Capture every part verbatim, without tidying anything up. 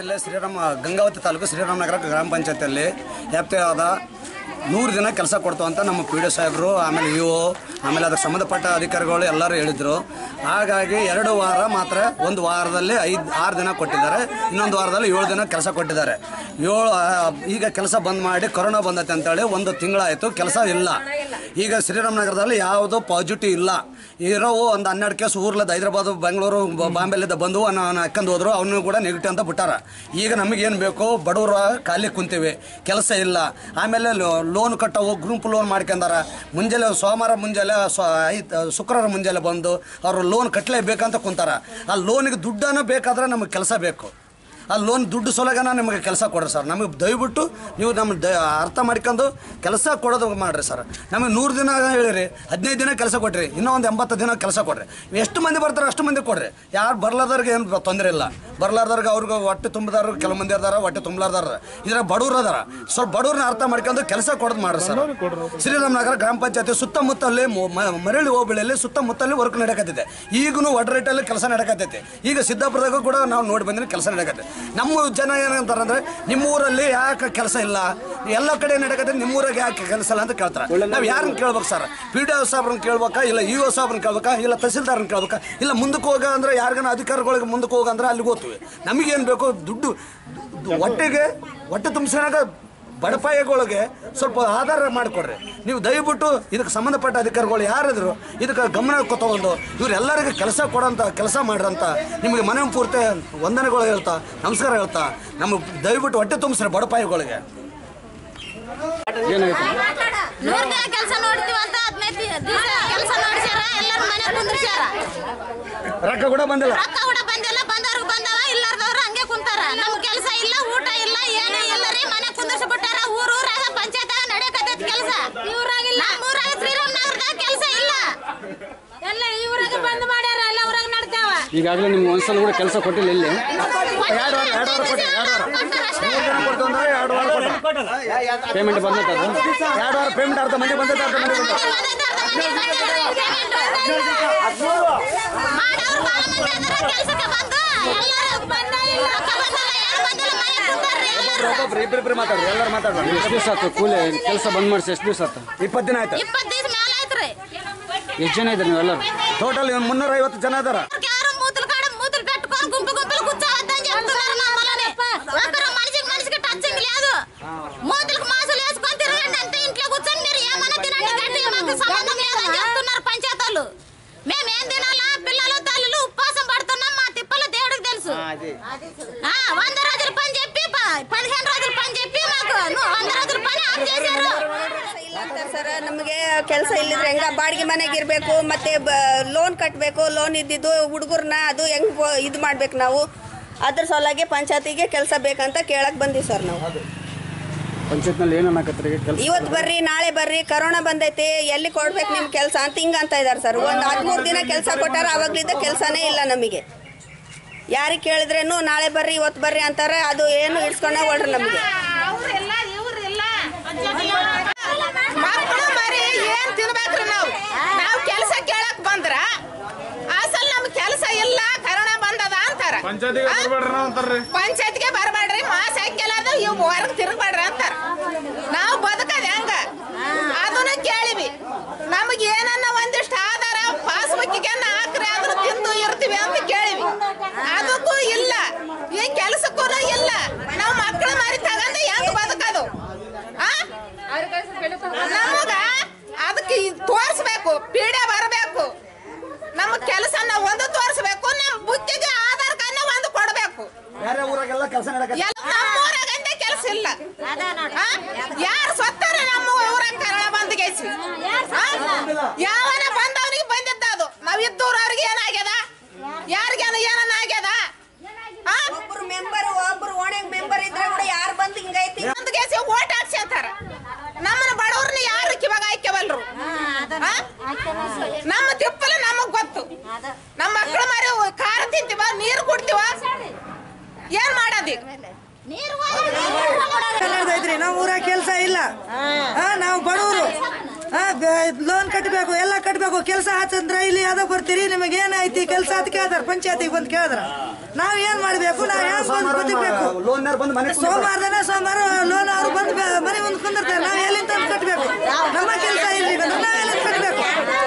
ಜಿಲ್ಲೆ ಶ್ರೀರಾಮ ಗಂಗಾವತಿ ತಾಲೂಕು ಶ್ರೀರಾಮನಗರ ಗ್ರಾಮ ಪಂಚಾಯತಿಯಲ್ಲಿ ವ್ಯಾಪ್ತಿಯಾದ ನೂರು ದಿನ ಕೆಲಸ ಕೊಡ್ತು ಅಂತ ನಮ್ಮ ಪಿ ಡಿ ಸಾಹೇಬರು ಆಮೇಲೆ ಇ ಒ ಆಮೇಲೆ ಅದಕ್ಕೆ ಸಂಬಂಧಪಟ್ಟ ಅಧಿಕಾರಿಗಳು ಎಲ್ಲರೂ ಹೇಳಿದರು. ಹಾಗಾಗಿ ಎರಡು ವಾರ ಮಾತ್ರ ಒಂದು ವಾರದಲ್ಲಿ ಐದು ಆರು ದಿನ ಕೊಟ್ಟಿದ್ದಾರೆ, ಇನ್ನೊಂದು ವಾರದಲ್ಲಿ ಏಳು ದಿನ ಕೆಲಸ ಕೊಟ್ಟಿದ್ದಾರೆ. ಏಳು ಈಗ ಕೆಲಸ ಬಂದ್ ಮಾಡಿ ಕೊರೋನಾ ಬಂದೈತೆ ಅಂತೇಳಿ ಒಂದು ತಿಂಗಳಾಯಿತು, ಕೆಲಸ ಇಲ್ಲ. ಈಗ ಶ್ರೀರಾಮನಗರದಲ್ಲಿ ಯಾವುದೂ ಪಾಸಿಟಿವ್ ಇಲ್ಲ. ಇರೋವು ಒಂದು ಹನ್ನೆರಡು ಕೇಸ್ ಊರ್ಲದ ಹೈದರಾಬಾದ್ ಬೆಂಗಳೂರು ಬಾಂಬೆಲಿದ್ದ ಬಂದು ನಾನು ಹಾಕೊಂಡು ಹೋದ್ರು, ಅವನು ಕೂಡ ನೆಗೆಟಿವ್ ಅಂತ ಬಿಟ್ಟಾರ. ಈಗ ನಮಗೇನು ಬೇಕು, ಬಡವರು ಖಾಲಿ ಕುಂತೀವಿ, ಕೆಲಸ ಇಲ್ಲ. ಆಮೇಲೆ ಲೋನ್ ಕಟ್ಟವು ಗ್ರೂಪ್ ಲೋನ್ ಮಾಡ್ಕೊಂಡಾರ. ಮುಂಜಾನೆ ಸೋಮವಾರ ಮುಂಜಾನೆ ಐದು ಶುಕ್ರವಾರ ಮುಂಜಾನೆ ಬಂದು ಅವರು ಲೋನ್ ಕಟ್ಟಲೇಬೇಕಂತ ಕುಂತಾರ. ಆ ಲೋನಿಗೆ ದುಡ್ಡನ್ನು ಬೇಕಾದ್ರೆ ನಮಗೆ ಕೆಲಸ ಬೇಕು. ಆ ಲೋನ್ ದುಡ್ಡು ಸೊಲಗನ ನಿಮಗೆ ಕೆಲಸ ಕೊಡ್ರಿ ಸರ್. ನಮಗೆ ದಯವಿಟ್ಟು ನೀವು ನಮ್ಮ ದ ಅರ್ಥ ಮಾಡ್ಕೊಂಡು ಕೆಲಸ ಕೊಡೋದು ಮಾಡಿರಿ ಸರ್. ನಮಗೆ ನೂರು ದಿನ ಹೇಳಿರಿ, ಹದಿನೈದು ದಿನ ಕೆಲಸ ಕೊಡ್ರಿ, ಇನ್ನೂ ಒಂದು ಎಂಬತ್ತು ದಿನ ಕೆಲಸ ಕೊಡ್ರಿ. ಎಷ್ಟು ಮಂದಿ ಬರ್ತಾರೆ ಅಷ್ಟು ಮಂದಿ ಕೊಡ್ರಿ. ಯಾರು ಬರ್ಲಾರ್ದವ್ರಿಗೆ ಏನು ತೊಂದರೆ ಇಲ್ಲ. ಬರ್ಲಾರ್ದವ್ರಿಗೆ ಅವ್ರಿಗೆ ಹೊಟ್ಟೆ ತುಂಬಿದಾರ, ಕೆಲವು ಮಂದಿ ಅದಾರ ಹೊಟ್ಟೆ ತುಂಬಲಾರ್ದಾರ. ಇದ್ರಾಗ ಬಡವ್ರು ಅದಾರ. ಸ್ವಲ್ಪ ಬಡವ್ರನ್ನ ಅರ್ಥ ಮಾಡ್ಕೊಂಡು ಕೆಲಸ ಕೊಡೋದು ಮಾಡ್ರಿ ಸರ್. ಶ್ರೀರಾಮನಗರ ಗ್ರಾಮ ಪಂಚಾಯತಿ ಸುತ್ತಮುತ್ತಲ್ಲಿ ಮರಳಿ ಹೋಬಳಿಯಲ್ಲಿ ಸುತ್ತಮುತ್ತಲ್ಲಿ ವರ್ಕ್ ನಡೆಯಕತ್ತಿದೆ. ಈಗೂ ಒಡ್ ರೇಟಲ್ಲಿ ಕೆಲಸ ನಡೆಯಕತ್ತೈತಿ. ಈಗ ಸಿದ್ದಾಪುರದಾಗೂ ಕೂಡ ನಾವು ನೋಡಿ ಬಂದ್ರೆ ಕೆಲಸ ನಡೆಯಕತ್ತೆ. ನಮ್ಮ ಜನ ಏನಂತಾರೆ ಅಂದ್ರೆ, ನಿಮ್ಮೂರಲ್ಲಿ ಯಾಕೆ ಕೆಲಸ ಇಲ್ಲ, ಎಲ್ಲ ಕಡೆ ನಡೆಯಕತ್ತೆ, ನಿಮ್ಮೂರಾಗ ಯಾಕೆ ಕೆಲಸ ಇಲ್ಲ ಅಂತ ಕೇಳ್ತಾರೆ. ನಾವು ಯಾರನ್ನ ಕೇಳ್ಬೇಕು ಸರ್? ಪಿ ಡಿ ಒ ಸಾಬ್ರನ್ನ ಕೇಳ್ಬೇಕಾ, ಇಲ್ಲ ಇ ಒ ಸಾಬ್ರನ್ನ ಕೇಳ್ಬೇಕಾ, ಇಲ್ಲ ತಹಸೀಲ್ದಾರನ್ನ ಕೇಳ್ಬೇಕಾ, ಇಲ್ಲ ಮುಂದಕ್ಕೆ ಹೋಗ ಅಂದ್ರೆ ಯಾರಿಗಾನ ಅಧಿಕಾರಿಗಳಿಗೆ ಮುಂದಕ್ಕೆ ಹೋಗ ಅಂದ್ರೆ ಅಲ್ಲಿಗೆ ಹೋಗ್ತೀವಿ. ನಮಗೇನು ಬೇಕು, ದುಡ್ಡು ಹೊಟ್ಟೆಗೆ ಹೊಟ್ಟೆ ತುಂಬಿಸಿನಾಗ ಬಡಪಾಯಿಗಳಿಗೆ ಸ್ವಲ್ಪ ಆಧಾರ ಮಾಡಿಕೊಡ್ರಿ ನೀವು ದಯವಿಟ್ಟು. ಇದಕ್ಕೆ ಸಂಬಂಧಪಟ್ಟ ಅಧಿಕಾರಿಗಳು ಯಾರಿದ್ರು ಇದಕ್ಕೆ ಗಮನ ತಗೊಂಡು ಇವರೆಲ್ಲರಿಗೂ ಕೆಲಸ ಕೊಡೋಂಥ ಕೆಲಸ ಮಾಡ್ರಂತ ನಿಮಗೆ ಮನೆ ಪೂರ್ತಿ ವಂದನೆಗಳು ಹೇಳ್ತಾ ನಮಸ್ಕಾರ ಹೇಳ್ತಾ ನಮಗೆ ದಯವಿಟ್ಟು ಹೊಟ್ಟೆ ತುಂಬಿಸ್ರಿ ಬಡಪಾಯಿಗಳಿಗೆ. ರೊಕ್ಕ ಕೂಡ ಬಂದಿಲ್ಲ, ಕೆಲಸ ಇಲ್ಲ, ಊಟ ಇಲ್ಲ, ಏನೇ ಇಲ್ಲ ರೀ. ಮನೆ ಕುಂದರ್ಸಿ ಬಿಟ್ಟಾರ. ಊರೂರಾಗ ಪಂಚಾಯತ್ ನಡೆಯಕತ್ತೈತಿ ಕೆಲಸ. ಊರಾಗಿಲ್ಲ, ನಮ್ಮೂರಾಗ ಶ್ರೀರಾಮನಗರದಾಗ ಕೆಲಸ ಇಲ್ಲ. ಎಲ್ಲ ಈ ಊರಾಗ ಬಂದ್ ಮಾಡ್ಯಾರ, ಎಲ್ಲ ಊರಾಗ ನಡ್ತಾವ. ಈಗಾಗಲೇ ನಿಮ್ಗೆ ಒಂದ್ಸಲ ಕೂಡ ಕೆಲಸ ಕೊಟ್ಟಿಲ್ಲ ಇಲ್ಲಿ? ಪೇಮೆಂಟ್ ಬಂದೈತೆ? ಅದು ಎರಡು ವಾರ ಪೇಮೆಂಟ್ ಅರ್ಧ ಮಂದಿ ಬಂದೈತೆ, ಅರ್ಧ ಮಂದಿ ಇಬ್ಬರಿಬ್ಬರು ಮಾತಾಡ್ರಿ, ಎಲ್ಲರೂ ಮಾತಾಡ್ರಿ. ಎಷ್ಟು ದಿವಸ ಆಯ್ತು ಕೂಲಿ ಕೆಲಸ ಬಂದ್ ಮಾಡಿಸಿ? ಎಷ್ಟು ದಿವಸ ಆಯ್ತು? ಇಪ್ಪತ್ತು ದಿನ ಆಯ್ತು. ಎಷ್ಟು ಜನ ಇದ್ರಿ ನೀವೆಲ್ಲರೂ? ಟೋಟಲ್ ಮುನ್ನೂರ ಐವತ್ತು ಜನ ಅದಾರ. మేమేం తినాలా? పిల్లలు తల్లులు ఉపవాసం పడుతున్నాం. మా తిప్పలు దేవుడికి తెలుసు. వంద రోజులు పని చెప్పి పదిహేను రోజులు పని చెప్పి మాకు వంద రోజులు పని ಆಫ್ చేశారు. ಸರ್ ನಮಗೆ ಕೆಲಸ ಇಲ್ಲಿದ್ರೆ ಹೆಂಗ ಬಾಡಿಗೆ ಮನೆಗೆ ಇರಬೇಕು, ಮತ್ತೆ ಲೋನ್ ಕಟ್ಟಬೇಕು. ಲೋನ್ ಇದ್ದಿದ್ದು ಹುಡುಗರನ್ನ ಅದು ಹೆಂಗ್ ಇದು ಮಾಡ್ಬೇಕು ನಾವು. ಅದ್ರ ಸಲುವಾಗಿ ಪಂಚಾಯತಿಗೆ ಕೆಲಸ ಬೇಕಂತ ಕೇಳಕ್ ಬಂದಿವಿ ಸರ್ ನಾವು. ಪಂಚಾಯತ್ನಲ್ಲಿ ಏನು ಅನ್ನಕತ್ರಿ? ಇವತ್ತು ಬರ್ರಿ, ನಾಳೆ ಬರ್ರಿ, ಕರೋನಾ ಬಂದೈತಿ, ಎಲ್ಲಿ ಕೊಡ್ಬೇಕು ನಿಮ್ ಕೆಲಸ ಅಂತ ಹಿಂಗ ಅಂತ ಇದಾರೆ ಸರ್. ಒಂದು ಹದಿಮೂರು ದಿನ ಕೆಲಸ ಕೊಟ್ಟಾರ, ಅವಾಗ್ಲಿದ್ದ ಕೆಲಸನೇ ಇಲ್ಲ ನಮಗೆ. ಯಾರಿಗೆ ಕೇಳಿದ್ರೇನು ನಾಳೆ ಬರ್ರಿ ಇವತ್ತು ಬರ್ರಿ ಅಂತಾರೆ, ಅದು ಏನು ಇಡ್ಸ್ಕೊಂಡೇ ಹೊಡ್ರಿ ನಮಗೆ. ಮಕ್ಕಳು ಮರಿ ಏನ್ ತಿನ್ಬೇಕ್ರಿ? ನಾವು ನಾವು ಕೆಲಸ ಕೇಳಕ್ ಬಂದ್ರ ಅಸಲ್ ನಮ್ ಕೆಲಸ ಇಲ್ಲ, ಕರೋನಾ ಬಂದದ ಅಂತಾರ. ಪಂಚಾಯತ್ಗೆ ಬರ್ಬೇಡ್ರಿ, ಮಾಸ ಹಾಕ್ಯಲ್ಲ ಇವ್ ಹೊರಗ್ ತಿರ್ಗಬೇಡ್ರಿ ಅಂತಾರ. ನಾವು ಬದುಕದ ಹೆಂಗ ಅದನ್ನ ಕೇಳಿವಿ. ನಮಗ್ ಏನನ್ನ ಒಂದಿಷ್ಟು ಆಧಾರ ಪಾಸ್ಬುಕ್ಕಿಗೆ ಹಾಕ್ರಿ, ಅದನ್ನ ತಿಂದು ಇರ್ತೀವಿ ಅಂತ ಕೇಳಿವಿ. ಅದಕ್ಕೂ ಇಲ್ಲ, ಈ ಕೆಲ್ಸಕ್ಕೂ ಇಲ್ಲ. ನಾವ್ ಮಕ್ಕಳು ಮರಿ ತಗೊಂಡು ಹೆಂಗ್ ಬದುಕದು? ನಮಗ ಅದಕ್ಕೆ ತೋರಿಸ್ಬೇಕು, ಪೀಡೆ ಬರಬೇಕು. ನಮ್ಮ ಕೆಲಸನ ಒಂದು ತೋರಿಸ್ಬೇಕು, ನಮ್ ಬುಕ್ಕಿಗೆ ಆಧಾರ್ ಕಾರ್ಡ್ ಒಂದು ಕೊಡ್ಬೇಕು. ನಮ್ಮ ಊರಾಗಂತೆ ಕೆಲಸ ಇಲ್ಲ. ಯಾರು ಸತ್ತಾರ ನಮ್ಮ ಊರಾಗ ಕರೋನಾ ಬಂದ್ಗೇಸಿ? ಯಾವನ ಬಂದವನಿಗೆ ಬಂದಿದ್ದ ಅದು. ನಾವ್ ಇದ್ದೂರವ್ರಿಗೆ ಏನಾಗ್ಯದ? ಯಾರಿಗೇನ ಏನನ್ನ ಆಗ್ಯದ? ಒಬ್ರು ಮೆಂಬರ್ ಒಬ್ರು ಓಣೆಗ್ ಮೆಂಬರ್ ಇದ್ರೆ ಕೂಡ ಯಾರು ಬಂದ್ ಹಿಂಗೈತಿ ಬಂದ್ಗೇಸಿ ಓಟ್ ಹಾಕ್ಸಿ ಅಂತಾರ. ನಮ್ಮನ್ನ ಬಡವ್ರನ್ನ ಯಾರು ಕಿವಾಗ ಹಾಕ್ಯವಲ್ರು? ನಮ್ಮ ತಿಪ್ಪಲ ನಮಗ್ ಗೊತ್ತು. ನಮ್ಮ ಮಕ್ಕಳು ಮಾರಿ ಖಾರ ತಿಂತೀವ, ನೀರು ಕುಡ್ತೀವ, ಏನ್ ಮಾಡೋದಿ? ನಾವು ಊರಾಗ ಕೆಲಸ ಇಲ್ಲ, ನಾವು ಬಡವರು. ಲೋನ್ ಕಟ್ಟಬೇಕು ಎಲ್ಲ ಕಟ್ಟಬೇಕು ಕೆಲಸ ಆತಂದ್ರೆ ಇಲ್ಲಿ ಯಾವ್ದೋ ಬರ್ತೀರಿ ನಿಮಗೆ ಏನೈತಿ ಕೆಲಸ ಅಂತ ಕೇಳ್ತಾರ ಪಂಚಾಯತಿಗೆ ಬಂದು ಕೇಳಿದ್ರ ನಾವ್ ಏನ್ ಮಾಡ್ಬೇಕು ನಾವ್ ಹೆಂಗ್ ಬಂದು ಬದುಕಬೇಕು ಸೋಮವಾರ ದಿನ ಸೋಮವಾರ ಲೋನ್ ಅವ್ರು ಬಂದು ಮನೆ ಮುಂದೆ ಕುಂದಿರ್ತಾರೆ ನಾವ್ ಎಲ್ಲಿಂದ ತಂದು ಕಟ್ಟಬೇಕು ನಮ್ಮ ಕೆಲಸ ಇಲ್ಲಿ ನಾವ್ ಎಲ್ಲಿಂದ ಕಟ್ಟಬೇಕು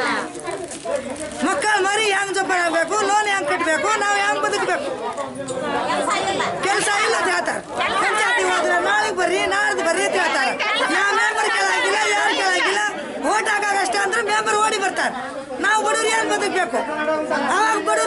ಮಕ್ಕಳು ಮರಿ ಹೆಂಗ್ ಜೋಪಾನ ಆಗ್ಬೇಕು ಲೋನ್ ಹೆಂಗ್ ಕಟ್ಟಬೇಕು ನಾವ್ ಹೆಂಗ್ ಬದುಕಬೇಕು ಕೆಲಸ ಇಲ್ಲ ಅಂತ ಹೇಳ್ತಾರೆ ಪಂಚಾಯತಿ ಹೋದ್ರೆ ನಾಳೆಗೆ ಬರ್ರಿ ನಾಡ್ದು ಬರ್ರಿ ಅಂತ ಹೇಳ್ತಾರೆ ಯಾವ ಮೆಂಬರ್ ಕೇಳಾಗಿಲ್ಲ ಯಾರು ಕೇಳಾಗಿಲ್ಲ ಓಟ್ ಹಾಕಾಗಷ್ಟೇ ಅಂದ್ರೆ ಮೆಂಬರ್ ಓಡಿ ಬರ್ತಾರೆ ನಾವು ಬಡವ್ರು ಏನ್ ಬದುಕಬೇಕು ಅವಾಗ